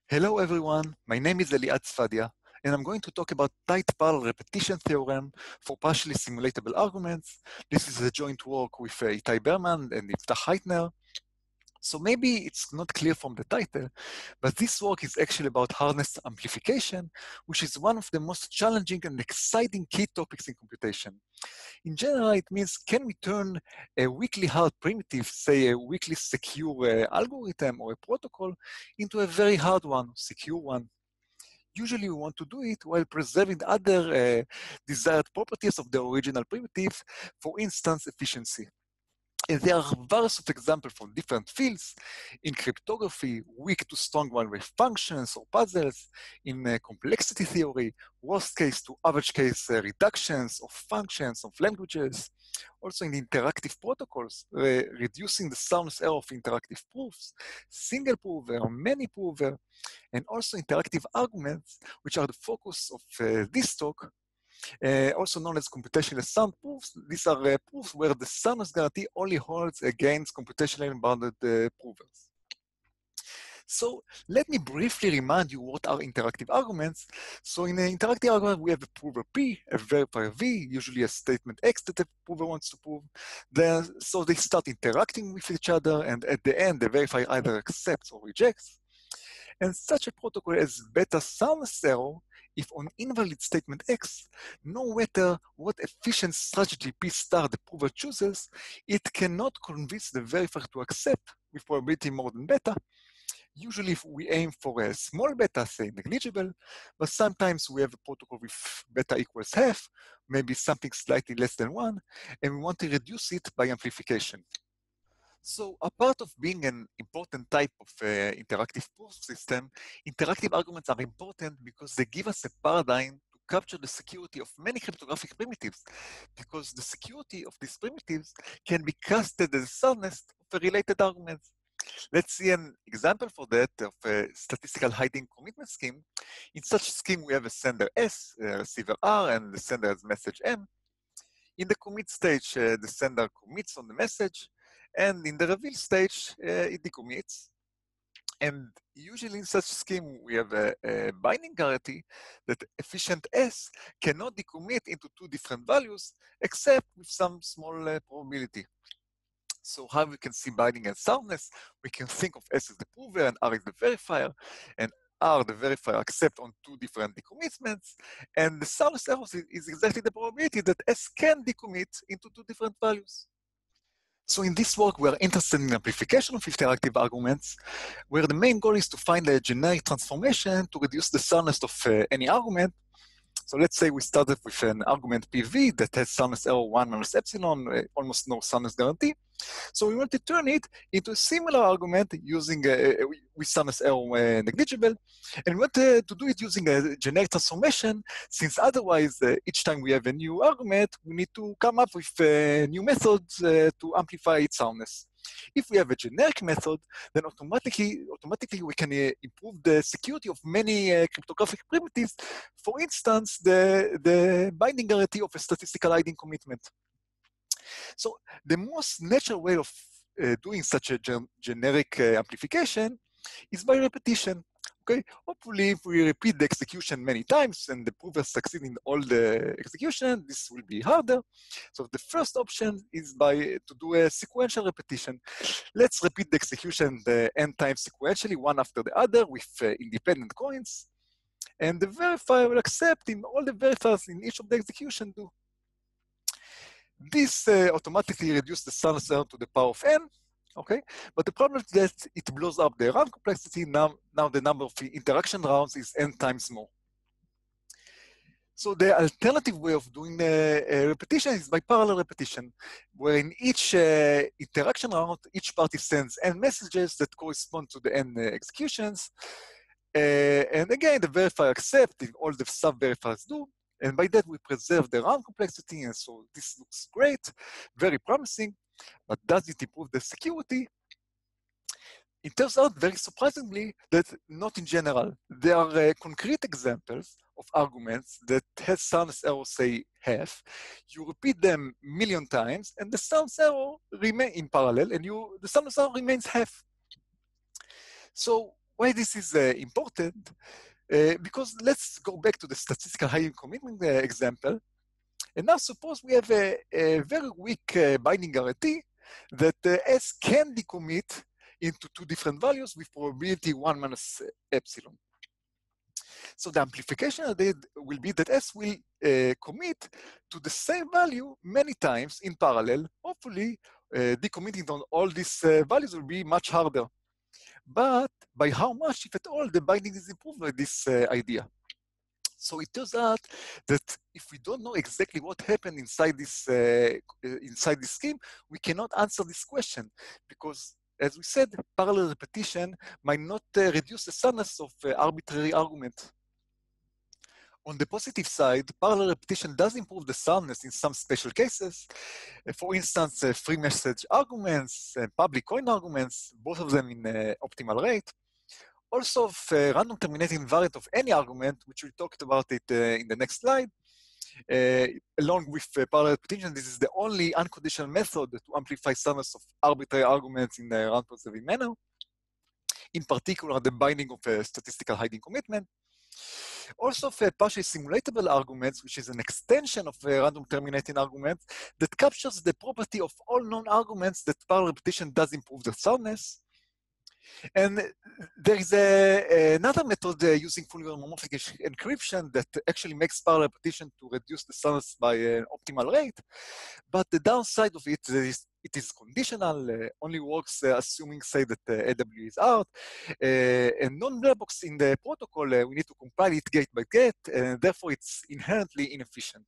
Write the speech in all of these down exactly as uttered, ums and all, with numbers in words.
Hello everyone, my name is Eliad Tsfadia, and I'm going to talk about tight parallel repetition theorem for partially simulatable arguments. This is a joint work with uh, Itay Berman and Iftach Haitner. So maybe it's not clear from the title, but this work is actually about hardness amplification, which is one of the most challenging and exciting key topics in computation. In general, it means can we turn a weakly hard primitive, say a weakly secure uh, algorithm or a protocol, into a very hard one, secure one. Usually we want to do it while preserving other uh, desired properties of the original primitive, for instance, efficiency. And there are various of examples from different fields. In cryptography, weak to strong one-wave functions or puzzles. In uh, complexity theory, worst case to average case uh, reductions of functions of languages. Also in interactive protocols, uh, reducing the soundness error of interactive proofs, single prover, many prover, and also interactive arguments, which are the focus of uh, this talk. Uh, also known as computational sound proofs. These are uh, proofs where the soundness guarantee only holds against computationally bounded uh, provers. So let me briefly remind you what are interactive arguments. So in an interactive argument, we have a prover P, a verifier V, usually a statement X that the prover wants to prove. Then, so they start interacting with each other, and at the end, the verifier either accepts or rejects. And such a protocol has beta soundness error if on invalid statement X, no matter what efficient strategy P star the prover chooses, it cannot convince the verifier to accept with probability more than beta. Usually if we aim for a small beta, say negligible, but sometimes we have a protocol with beta equals half, maybe something slightly less than one, and we want to reduce it by amplification. So a part of being an important type of uh, interactive proof system, interactive arguments are important because they give us a paradigm to capture the security of many cryptographic primitives, because the security of these primitives can be casted as a soundness of a related argument. Let's see an example for that of a statistical hiding commitment scheme. In such scheme, we have a sender S, a receiver R, and the sender has message M. In the commit stage, uh, the sender commits on the message, and in the reveal stage, uh, it decommits. And usually in such scheme, we have a, a binding guarantee that efficient S cannot decommit into two different values, except with some small uh, probability. So how we can see binding and soundness? We can think of S as the prover and R is the verifier, and R, the verifier, accept on two different decommitments, and the soundness error is exactly the probability that S can decommit into two different values. So in this work, we are interested in amplification of interactive arguments, where the main goal is to find a generic transformation to reduce the soundness of uh, any argument. So let's say we started with an argument P V that has soundness error one minus epsilon, uh, almost no soundness guarantee. So we want to turn it into a similar argument using a, with soundness error uh, negligible, and we want uh, to do it using a generic transformation, since otherwise uh, each time we have a new argument, we need to come up with uh, new methods uh, to amplify its soundness. If we have a generic method, then automatically, automatically we can uh, improve the security of many uh, cryptographic primitives. For instance, the, the binding guarantee of a statistical hiding commitment. So the most natural way of uh, doing such a gen generic uh, amplification is by repetition. Okay, hopefully if we repeat the execution many times and the prover succeed in all the execution, this will be harder. So the first option is by to do a sequential repetition. Let's repeat the execution the n times sequentially, one after the other with uh, independent coins. And the verifier will accept in all the verifiers in each of the execution do. This uh, automatically reduces the soundness error to the power of n, okay? But the problem is that it blows up the round complexity. Now, now the number of interaction rounds is n times more. So the alternative way of doing a, a repetition is by parallel repetition, where in each uh, interaction round, each party sends n messages that correspond to the n uh, executions. Uh, and again, the verifier accepts if all the sub-verifiers do. And by that, we preserve the round complexity. And so this looks great, very promising. But does it improve the security? It turns out, very surprisingly, that not in general. There are uh, concrete examples of arguments that has soundness error, say, half. You repeat them a million times, and the soundness error remain in parallel, and you the soundness error remains half. So why this is uh, important? Uh, because let's go back to the statistical hiding commitment uh, example. And now suppose we have a, a very weak uh, binding guarantee that uh, S can decommit into two different values with probability one minus epsilon. So the amplification of it will be that S will uh, commit to the same value many times in parallel. Hopefully, uh, decommitting on all these uh, values will be much harder. But by how much, if at all, the binding is improved by this uh, idea? So it turns out that if we don't know exactly what happened inside this uh, inside this scheme, we cannot answer this question because, as we said, parallel repetition might not uh, reduce the soundness of uh, arbitrary argument. On the positive side, parallel repetition does improve the soundness in some special cases. Uh, for instance, uh, free message arguments and public coin arguments, both of them in uh, optimal rate. Also, of uh, random terminating variant of any argument, which we talked about it uh, in the next slide, uh, along with uh, parallel repetition, this is the only unconditional method to amplify soundness of arbitrary arguments in a round-preserving manner. In particular, the binding of a statistical hiding commitment. Also, for partially simulatable arguments, which is an extension of a random terminating argument that captures the property of all known arguments that parallel repetition does improve their soundness. And there is a, another method uh, using fully homomorphic encryption that actually makes parallel repetition to reduce the soundness by an optimal rate. But the downside of it is it is conditional, uh, only works uh, assuming, say, that uh, A W is out. Uh, and non-black box in the protocol, uh, we need to compile it gate by gate, and therefore it's inherently inefficient.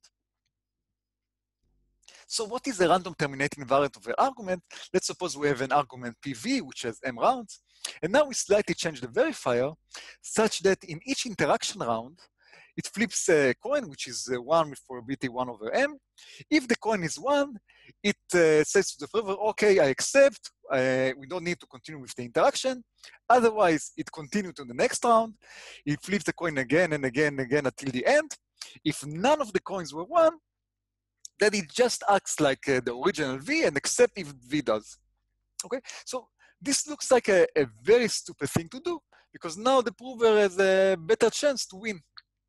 So what is the random terminating variant of the argument? Let's suppose we have an argument P V, which has m rounds, and now we slightly change the verifier such that in each interaction round, it flips a coin, which is one with probability one over m. If the coin is one, it uh, says to the server, okay, I accept, uh, we don't need to continue with the interaction. Otherwise, it continues to the next round. It flips the coin again and again and again until the end. If none of the coins were one, then it just acts like uh, the original V and accept if V does. Okay, so this looks like a, a very stupid thing to do because now the prover has a better chance to win.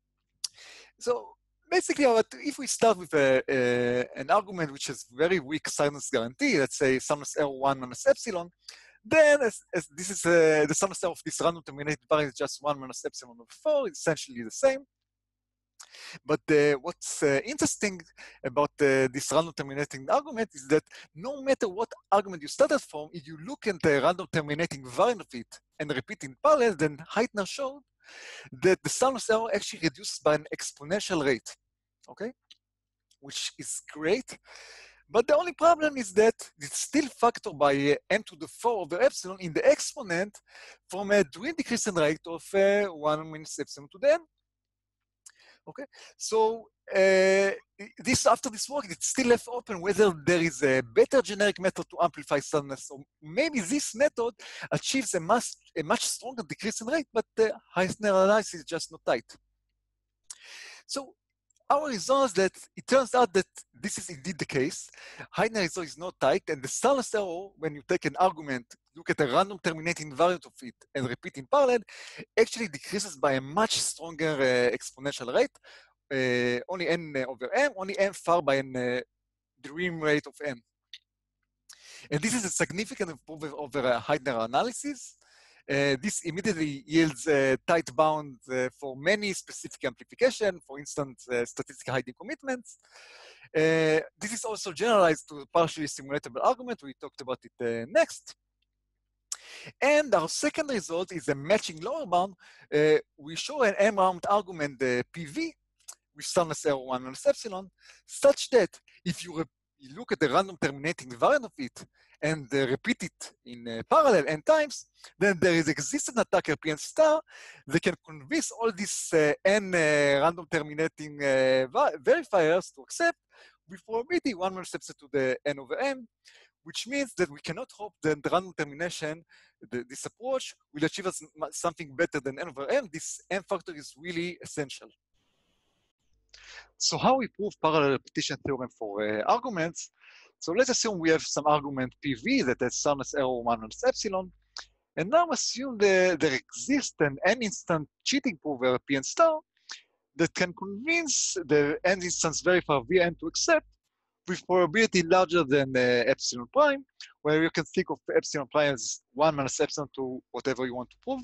So basically, if we start with a, a, an argument which has very weak soundness guarantee, let's say soundness error one minus epsilon, then as, as this is uh, the soundness error of this random terminated variant is just one minus epsilon over four, it's essentially the same. But uh, what's uh, interesting about uh, this random terminating argument is that no matter what argument you started from, if you look at the random terminating variant of it and repeat in parallel, then Haitner showed that the soundness error actually reduces by an exponential rate, okay? Which is great. But the only problem is that it's still factored by uh, m to the four over epsilon in the exponent from a doing decreasing rate of uh, one minus epsilon to the n. Okay, so uh, this after this work, it's still left open whether there is a better generic method to amplify soundness, or maybe this method achieves a much, a much stronger decrease in rate, but the Haitner analysis is just not tight. So our result is that it turns out that this is indeed the case. Haitner result is not tight, and the soundness error, when you take an argument, look at a random terminating variant of it, and repeat in parallel, actually decreases by a much stronger uh, exponential rate, uh, only n over m, only m far by an uh, dream rate of m. And this is a significant improvement over a Haitner analysis. Uh, this immediately yields a tight bound uh, for many specific amplification, for instance, uh, statistical hiding commitments. Uh, this is also generalized to partially simulatable argument. We talked about it uh, next. And our second result is a matching lower bound. Uh, we show an m-round argument, uh, P V, with soundness error one minus epsilon, such that if you, you look at the random terminating variant of it and uh, repeat it in uh, parallel n times, then there is existing attacker P n star that can convince all these uh, n uh, random terminating uh, verifiers to accept with probability one minus epsilon to the n over m, which means that we cannot hope that the random termination, the, this approach, will achieve us something better than n over m. This m factor is really essential. So how we prove parallel repetition theorem for uh, arguments? So let's assume we have some argument P V that has soundness error one minus epsilon. And now assume that there exists an n-instant cheating prover P n star that can convince the n-instance verifier V n to accept with probability larger than uh, epsilon prime, where you can think of epsilon prime as one minus epsilon to whatever you want to prove.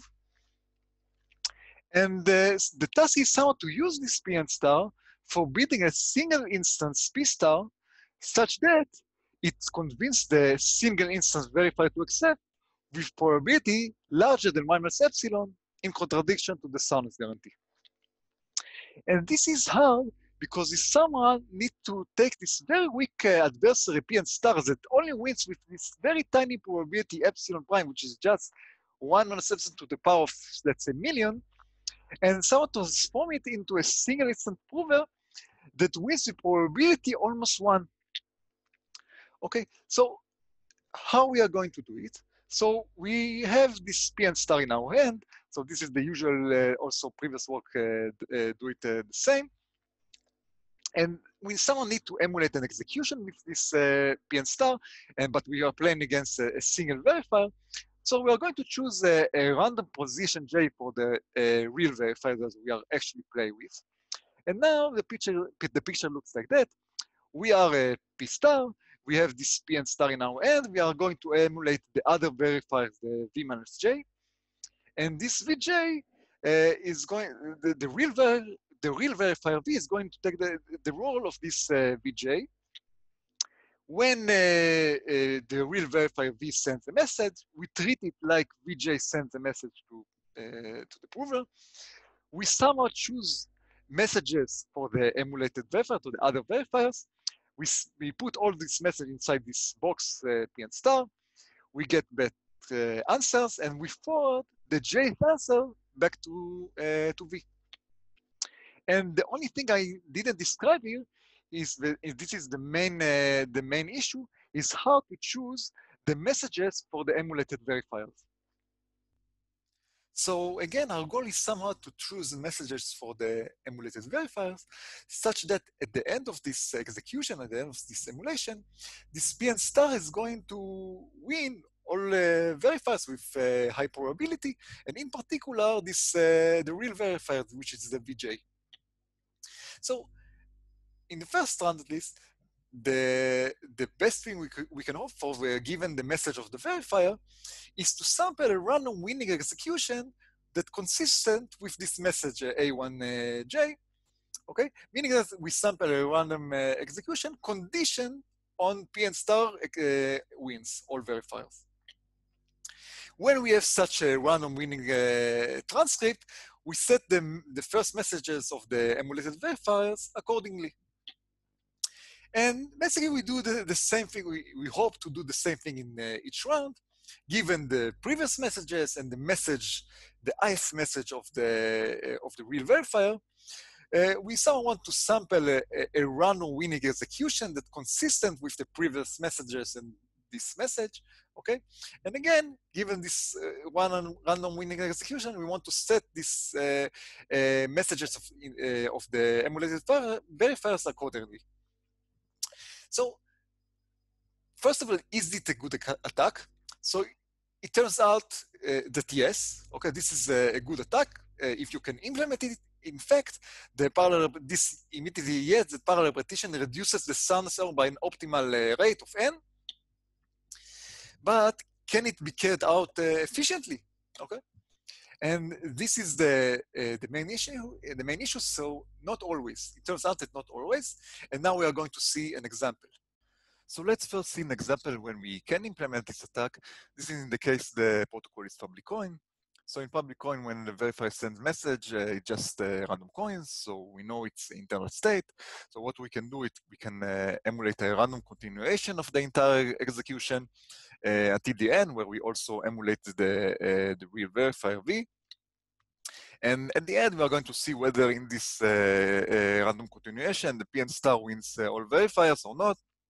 And uh, the task is somehow to use this P n star for bidding a single instance P star such that it convinces the single instance verifier to accept with probability larger than one minus epsilon in contradiction to the soundness guarantee. And this is hard because if someone needs to take this very weak uh, adversary P n star that only wins with this very tiny probability epsilon prime, which is just one minus epsilon to the power of, let's say, million, and someone transform it into a single instant prover that wins with probability almost one. Okay, so how we are going to do it? So we have this P n star in our hand. So this is the usual, uh, also previous work uh, uh, do it uh, the same. And we someone need to emulate an execution with this uh, P n star, and but we are playing against a, a single verifier. So we are going to choose a, a random position J for the uh, real verifier that we are actually playing with. And now the picture, the picture looks like that. We are a P star. We have this P n star in our hand. We are going to emulate the other verifiers, the V minus J. And this V J uh, is going, the, the real ver, the real verifier V is going to take the, the role of this uh, V J. When uh, uh, the real verifier V sends a message, we treat it like V J sends a message to, uh, to the prover. We somehow choose messages for the emulated verifier to the other verifiers. We, we put all these messages inside this box uh, P n star. We get back uh, answers, and we forward the J answer back to, uh, to V. And the only thing I didn't describe here is that this is the main, uh, the main issue, is how to choose the messages for the emulated verifiers. So again, our goal is somehow to choose messages for the emulated verifiers such that at the end of this execution, at the end of this emulation, this P n star is going to win all uh, verifiers with uh, high probability, and in particular, this uh, the real verifier, which is the V J. So in the first round, at least, the, the best thing we, could, we can hope for, uh, given the message of the verifier, is to sample a random winning execution that consistent with this message uh, A one J, okay? Meaning that we sample a random uh, execution conditioned on P n star uh, wins all verifiers. When we have such a random winning uh, transcript, we set them, the first messages of the emulated verifiers accordingly. And basically, we do the, the same thing. We, we hope to do the same thing in uh, each round, given the previous messages and the message, the ith message of the, uh, of the real verifier. Uh, we somehow want to sample a, a, a random winning execution that's consistent with the previous messages and this message, okay? And again, given this uh, one random winning execution, we want to set these uh, uh, messages of, uh, of the emulated verifiers accordingly. So, first of all, is it a good attack? So it turns out uh, that yes, okay, this is a, a good attack uh, if you can implement it. In fact, the parallel, this immediately, yes, the parallel repetition reduces the soundness error by an optimal uh, rate of n. But can it be carried out uh, efficiently? Okay, and this is the uh, the main issue. The main issue. So not always. It turns out that not always. And now we are going to see an example. So let's first see an example when we can implement this attack. This is in the case the protocol is public coin. So in public coin, when the verifier sends message, uh, it's just uh, random coins. So we know it's internal state. So what we can do, it we can uh, emulate a random continuation of the entire execution uh, until the end, where we also emulate the, uh, the real verifier V. And at the end, we are going to see whether in this uh, uh, random continuation, the P n star wins uh, all verifiers or not.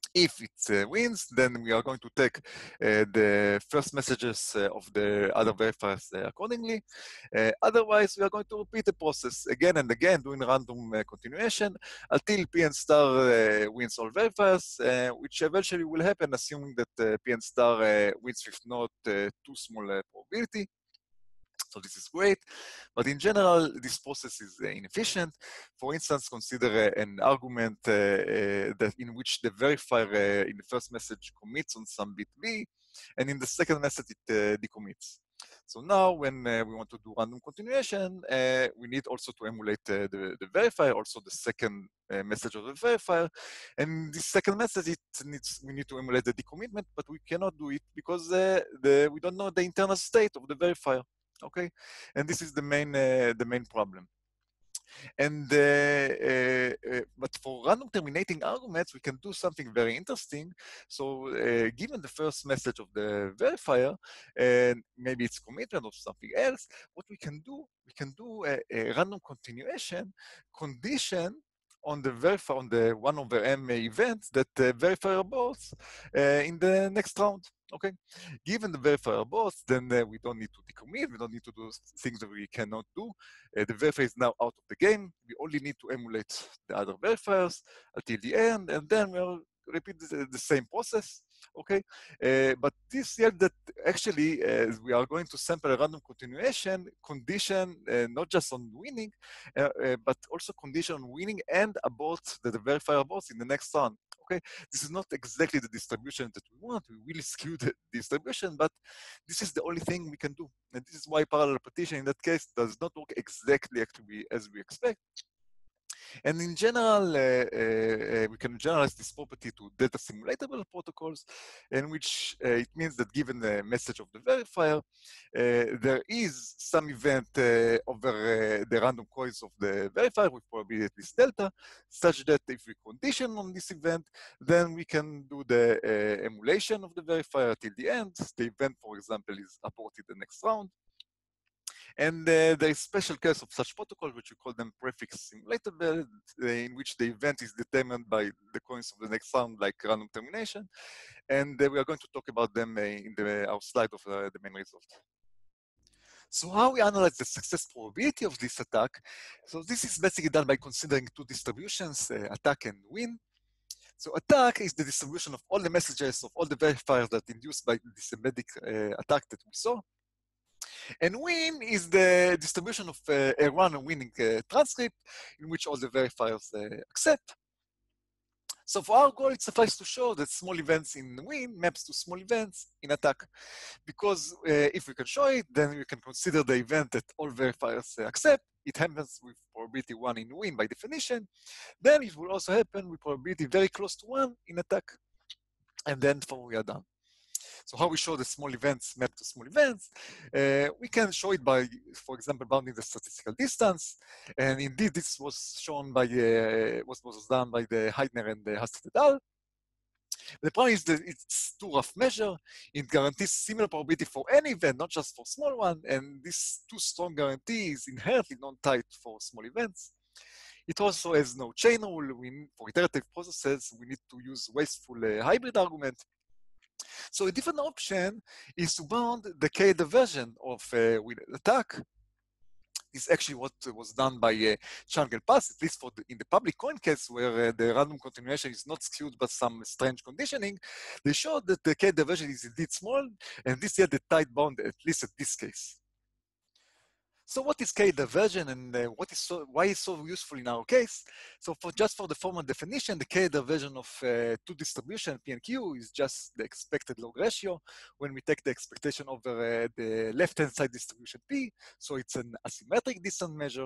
If it uh, wins, then we are going to take uh, the first messages uh, of the other verifiers uh, accordingly. Uh, otherwise, we are going to repeat the process again and again, doing random uh, continuation until P n star uh, wins all verifiers, uh, which eventually will happen, assuming that uh, P n star uh, wins with not uh, too small uh, probability. So this is great, but in general, this process is uh, inefficient. For instance, consider uh, an argument uh, uh, that in which the verifier uh, in the first message commits on some bit B, and in the second message it uh, decommits. So now when uh, we want to do random continuation, uh, we need also to emulate uh, the, the verifier, also the second uh, message of the verifier. And this second message, it needs, we need to emulate the decommitment, but we cannot do it because uh, the, we don't know the internal state of the verifier. Okay, and this is the main uh, the main problem. And uh, uh, uh, but for random terminating arguments, we can do something very interesting. So uh, given the first message of the verifier, and maybe it's commitment or something else, what we can do, we can do a, a random continuation condition on the verifier, on the one over m event that the verifier aborts uh, in the next round. Okay, given the verifier aborts, then uh, we don't need to decommit, we don't need to do things that we cannot do. Uh, the verifier is now out of the game. We only need to emulate the other verifiers until the end, and then we'll repeat the, the same process. Okay, uh, but this yet that actually uh, we are going to sample a random continuation condition uh, not just on winning, uh, uh, but also condition on winning and abort that the verifier aborts in the next round. Okay, this is not exactly the distribution that we want. We really skew the distribution, but this is the only thing we can do. And this is why parallel repetition in that case does not work exactly as we expect. And in general, uh, uh, we can generalize this property to data simulatable protocols, in which uh, it means that given the message of the verifier, uh, there is some event uh, over uh, the random coils of the verifier with probability at least delta, such that if we condition on this event, then we can do the uh, emulation of the verifier till the end. The event, for example, is aborted the next round. And uh, there is special case of such protocol, which we call them prefix simulatable, uh, in which the event is determined by the coins of the next round, like random termination. And uh, we are going to talk about them uh, in the, our slide of uh, the main result. So how we analyze the success probability of this attack? So this is basically done by considering two distributions, uh, attack and win. So attack is the distribution of all the messages of all the verifiers that induced by this embedded uh, attack that we saw. And win is the distribution of uh, a random winning uh, transcript in which all the verifiers uh, accept. So for our goal, it suffices to show that small events in win maps to small events in attack. Because uh, if we can show it, then we can consider the event that all verifiers uh, accept. It happens with probability one in win by definition. Then it will also happen with probability very close to one in attack. And then for we are done. So how we show the small events map to small events? Uh, we can show it by, for example, bounding the statistical distance. And indeed, this was shown by, uh, was, was done by the Haitner and the Hastet et al. The problem is that it's too rough measure. It guarantees similar probability for any event, not just for small one. And this too strong guarantee is inherently non-tight for small events. It also has no chain rule. We, for iterative processes, we need to use wasteful uh, hybrid argument. So a different option is to bound the K version of uh, with attack. This is actually what was done by uh, Chang and Pass, at least for the, in the public coin case where uh, the random continuation is not skewed by some strange conditioning. They showed that the K version is indeed small, and this had the tight bound, at least at this case. So what is K diversion and uh, what is so, why is so useful in our case? So for just for the formal definition, the K diversion of uh, two distribution P and Q is just the expected log ratio when we take the expectation over uh, the left-hand side distribution P. So it's an asymmetric distance measure.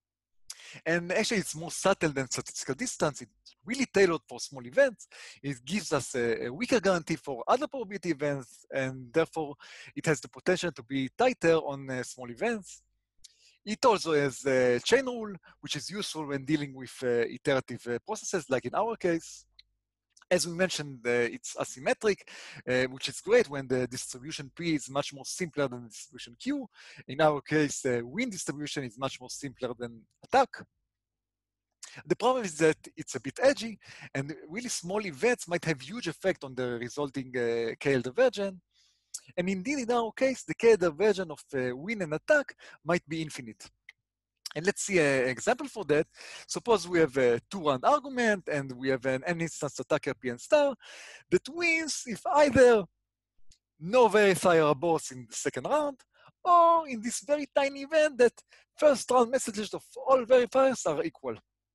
And actually it's more subtle than statistical distance. It's really tailored for small events. It gives us a, a weaker guarantee for other probability events, and therefore it has the potential to be tighter on uh, small events. It also has a chain rule, which is useful when dealing with uh, iterative uh, processes, like in our case. As we mentioned, uh, it's asymmetric, uh, which is great when the distribution P is much more simpler than the distribution Q. In our case, uh, win distribution is much more simpler than attack. The problem is that it's a bit edgy, and really small events might have huge effect on the resulting uh, K L divergence. And indeed, in our case, the K L divergence of uh, win and attack might be infinite. And let's see an example for that. Suppose we have a two-round argument, and we have an n-instance attacker P n star that wins if either no verifier aborts in the second round, or in this very tiny event that first round messages of all verifiers are equal.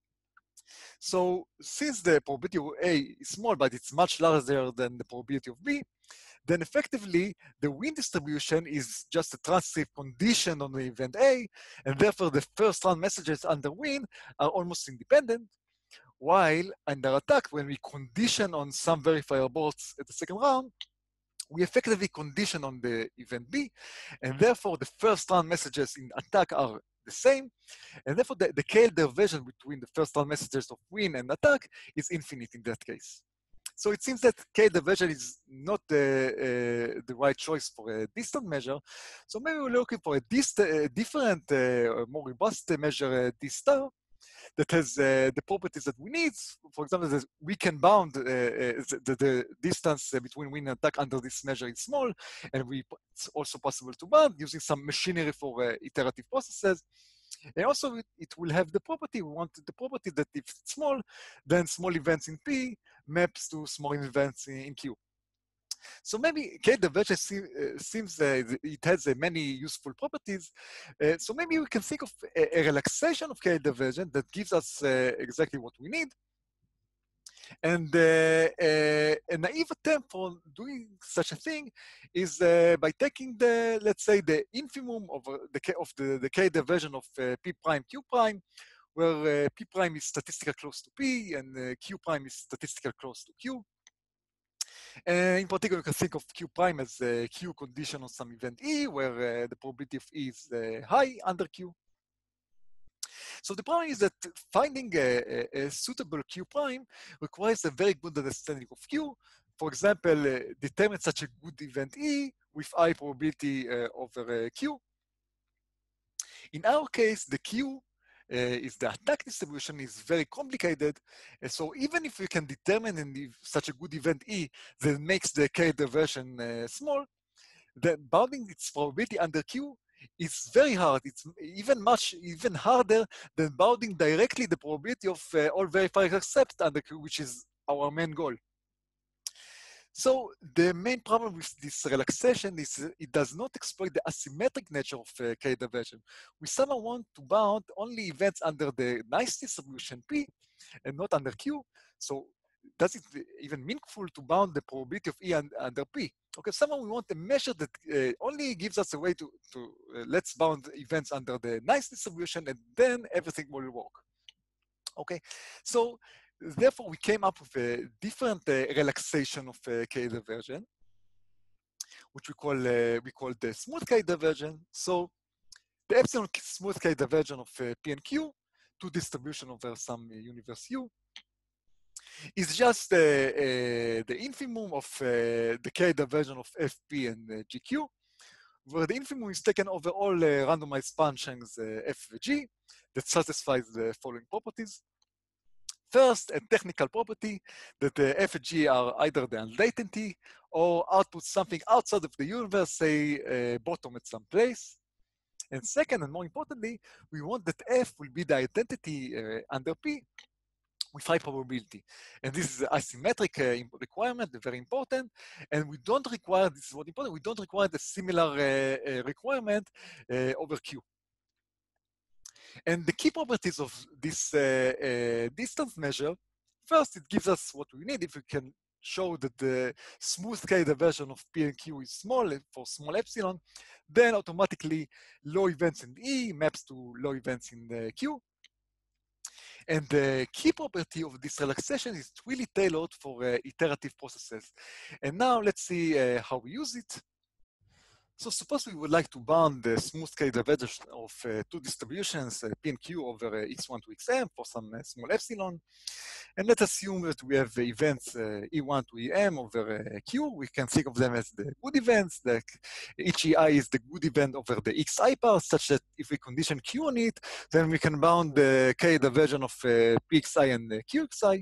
So since the probability of A is small, but it's much larger than the probability of B, then effectively the win distribution is just a transitive condition on the event A, and therefore the first round messages under win are almost independent, while under attack, when we condition on some verifier aborts at the second round, we effectively condition on the event B, and therefore the first round messages in attack are the same, and therefore the, the K L divergence between the first round messages of win and attack is infinite in that case. So it seems that K L divergence is not uh, uh, the right choice for a distant measure. So maybe we're looking for a dist uh, different, uh, more robust measure, uh, D star, that has uh, the properties that we need. For example, that we can bound uh, uh, the, the distance between win and attack under this measure is small, and we, it's also possible to bound using some machinery for uh, iterative processes. And also, it, it will have the property, we want the property that if it's small, then small events in P maps to small events in, in Q. So maybe K L divergence se uh, seems uh, it has uh, many useful properties. Uh, so maybe we can think of a, a relaxation of K L divergence that gives us uh, exactly what we need. And uh, uh, a naive attempt for doing such a thing is uh, by taking the, let's say, the infimum of uh, the K, of the, the K divergence of uh, P prime Q prime, where uh, P prime is statistically close to P and uh, Q prime is statistically close to Q. Uh, in particular, you can think of Q prime as a Q condition on some event E, where uh, the probability of E is uh, high under Q. So the problem is that finding a, a, a suitable Q prime requires a very good understanding of Q. For example, uh, determine such a good event E with high probability uh, over uh, Q. In our case, the Q uh, is the attack distribution is very complicated. Uh, so even if we can determine in such a good event E that makes the K diversion uh, small, then bounding its probability under Q is very hard. It's even much, even harder than bounding directly the probability of uh, all verifiers except under Q, which is our main goal. So the main problem with this relaxation is it does not exploit the asymmetric nature of uh, K divergence. We somehow want to bound only events under the nice distribution P and not under Q. So does it even meaningful to bound the probability of E and, under P? Okay, somehow we want a measure that uh, only gives us a way to, to uh, let's bound events under the nice distribution and then everything will work. Okay, so therefore we came up with a different uh, relaxation of uh, K divergence, which we call uh, we call the smooth K divergence. So the epsilon smooth K divergence of uh, P and Q to distribution over some uh, universe U is just uh, uh, the infimum of uh, the K divergence of F P and uh, G Q, where the infimum is taken over all uh, randomized functions uh, F and G that satisfies the following properties. First, a technical property that the F and G are either the unlatency or output something outside of the universe, say uh, bottom at some place. And second, and more importantly, we want that F will be the identity uh, under P with high probability. And this is an asymmetric uh, requirement, very important. And we don't require, this is what important, we don't require the similar uh, uh, requirement uh, over Q. And the key properties of this uh, uh, distance measure, first, it gives us what we need. If we can show that the smooth K diversion of P and Q is small for small epsilon, then automatically low events in E maps to low events in the Q. And the key property of this relaxation is really tailored for uh, iterative processes. And now let's see uh, how we use it. So suppose we would like to bound the smooth scale divergence of uh, two distributions, uh, P and Q over uh, x one to xm for some uh, small epsilon. And let's assume that we have events uh, E one to Em over uh, Q. We can think of them as the good events. Like each E I is the good event over the Xi part, such that if we condition Q on it, then we can bound the K diversion of uh, Pxi and uh, Qxi.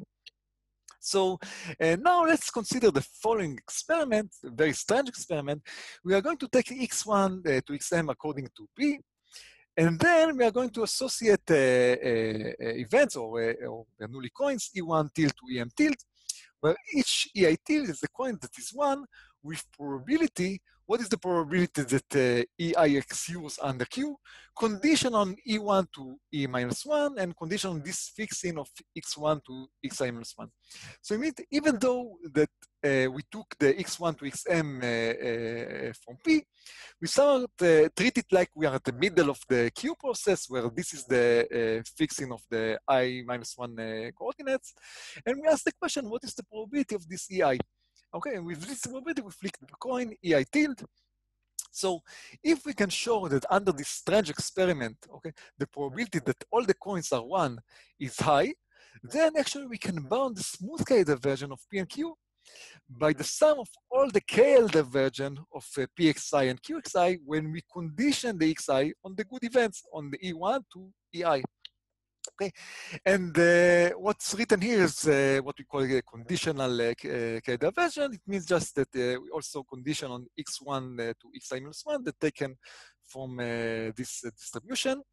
So uh, now let's consider the following experiment, a very strange experiment. We are going to take x one uh, to xm according to P, and then we are going to associate uh, uh, events or, uh, or Bernoulli coins E one tilde to Em tilde, where each E I tilde is the coin that is one with probability. What is the probability that uh, E I occurs under Q? Condition on E one to E minus one, and condition on this fixing of x one to xi minus one. So even though that uh, we took the x one to xm uh, uh, from P, we somewhat uh, treat it like we are at the middle of the Q process, where this is the uh, fixing of the I minus one uh, coordinates. And we ask the question, what is the probability of this E I? Okay, and with this probability, we flick the coin E I tilde. So if we can show that under this strange experiment, okay, the probability that all the coins are one is high, then actually we can bound the smooth K diversion of P and Q by the sum of all the K L diversion of uh, P X I and Q X I when we condition the X I on the good events on the E one to E I. Okay, and uh, what's written here is uh, what we call a conditional uh, K diversion. It means just that uh, we also condition on x one uh, to xi minus one that taken from uh, this uh, distribution.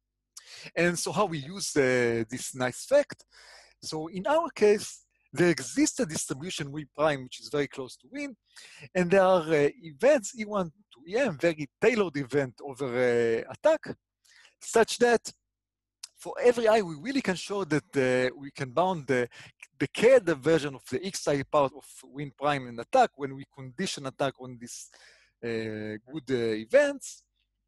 And so how we use uh, this nice fact. So in our case, there exists a distribution V prime, which is very close to win, and there are uh, events E one to Em, very tailored event over uh, attack, such that for every I, we really can show that uh, we can bound the, the K diversion of the Xi part of win prime and attack when we condition attack on these uh, good uh, events.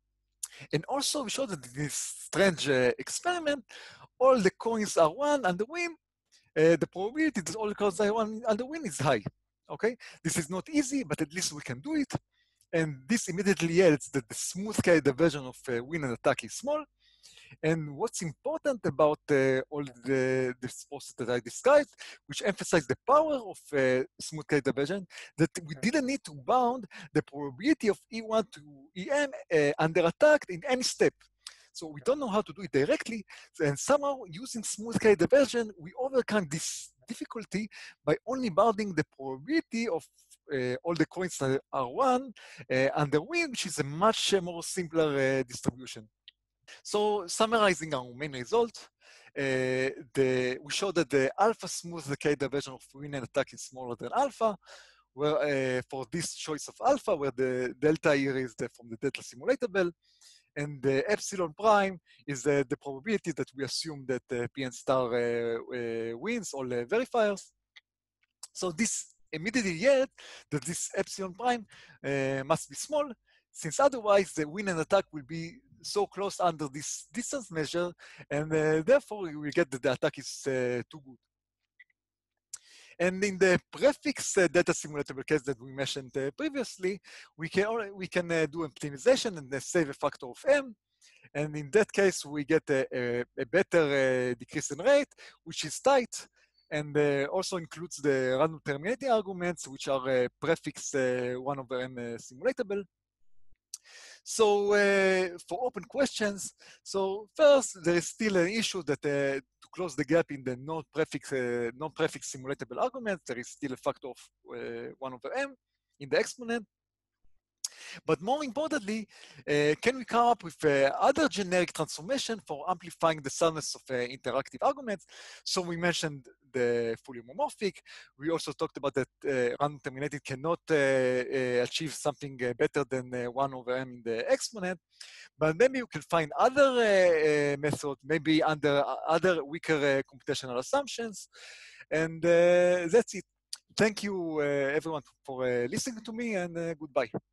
And also we show that in this strange uh, experiment, all the coins are one and the win, uh, the probability that all the coins are one and the win is high. Okay, this is not easy, but at least we can do it. And this immediately yields that the smooth K diversion of uh, win and attack is small. And what's important about uh, all the this process that I described, which emphasize the power of uh, smooth K diversion, that we didn't need to bound the probability of E one to Em uh, under attack in any step. So we don't know how to do it directly, and somehow using smooth K diversion, we overcome this difficulty by only bounding the probability of uh, all the coins that are one uh, under win, which is a much uh, more simpler uh, distribution. So summarizing our main result, uh, the, we show that the alpha smooth K diversion of win and attack is smaller than alpha, where uh, for this choice of alpha, where the delta here is the, from the delta simulatable, and the epsilon prime is uh, the probability that we assume that uh, P n star uh, uh, wins all uh, verifiers. So this immediately yet that this epsilon prime uh, must be small, since otherwise the win and attack will be so close under this distance measure, and uh, therefore we will get that the attack is uh, too good. And in the prefix uh, data simulatable case that we mentioned uh, previously, we can we can uh, do optimization and uh, save a factor of m. And in that case, we get a, a, a better uh, decrease in rate, which is tight, and uh, also includes the random terminating arguments, which are uh, prefix uh, one over n uh, simulatable. So uh, for open questions, so first, there is still an issue that uh, to close the gap in the non-prefix uh, non-prefix simulatable arguments, there is still a factor of uh, one over m in the exponent. But more importantly, uh, can we come up with uh, other generic transformation for amplifying the soundness of uh, interactive arguments? So we mentioned the fully homomorphic. We also talked about that uh, random terminated cannot uh, uh, achieve something uh, better than uh, one over m in the exponent. But maybe you can find other uh, uh, methods, maybe under uh, other weaker uh, computational assumptions. And uh, that's it. Thank you, uh, everyone, for uh, listening to me, and uh, goodbye.